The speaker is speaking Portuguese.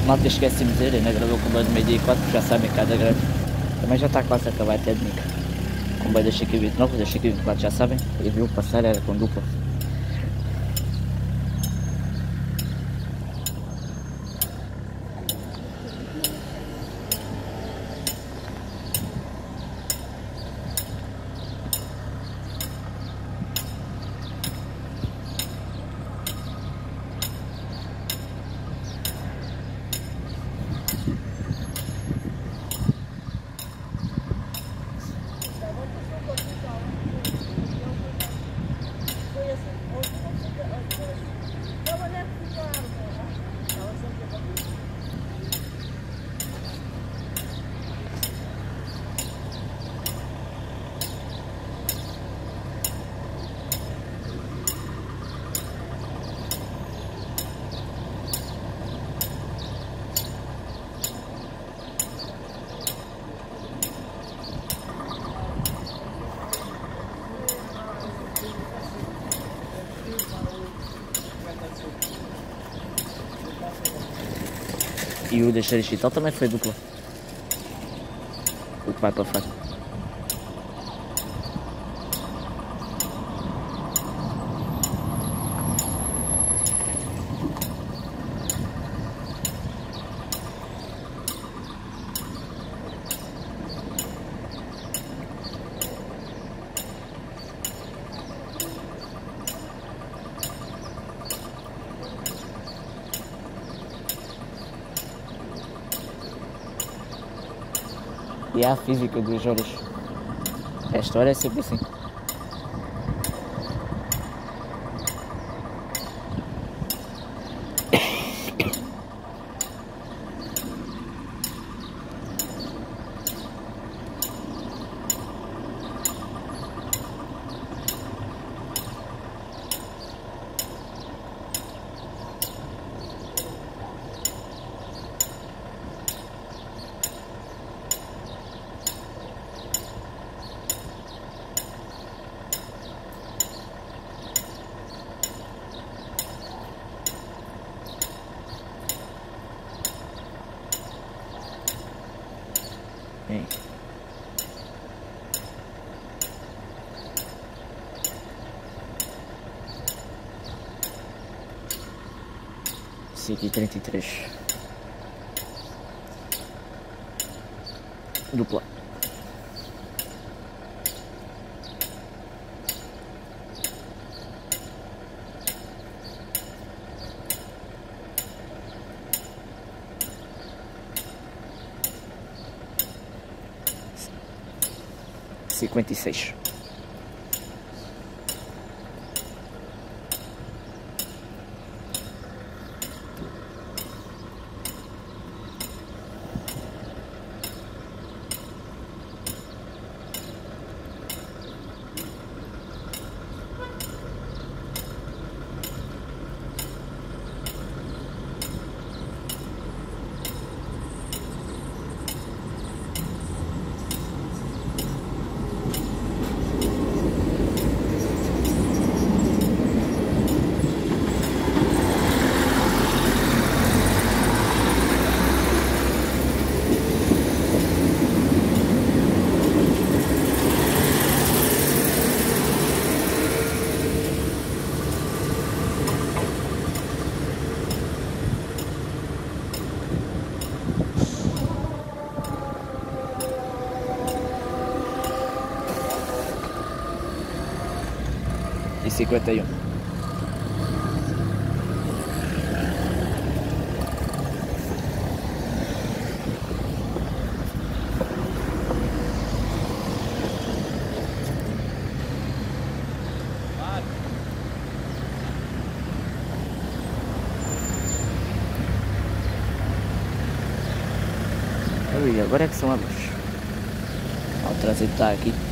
Malta, esqueci-me de dizer, ainda gravei o comboio do meio-dia e 4, já sabem, cada greve. Também já está quase a acabar até domingo. O comboio da Chica 29, da Chica 24, já sabem, e viu passar, era com dupla. E o da Xerixital também foi dupla. O que vai para fora. E a física 2 horas. Esta hora é sempre assim. Bem. Aqui 33. Dupla. Cinquenta e seis. E 51. Agora é que são ambos. O trânsito está aqui.